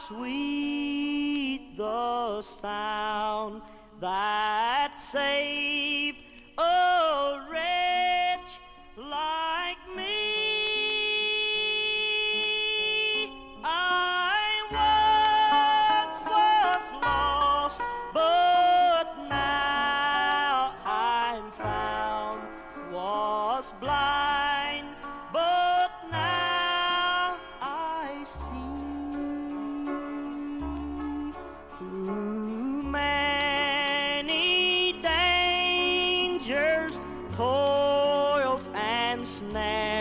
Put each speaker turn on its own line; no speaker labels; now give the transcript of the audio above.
sweet the sound that saved a wretch like me. I once was lost, but now I'm found, was blind, but now I see. Through many dangers, toils and snares,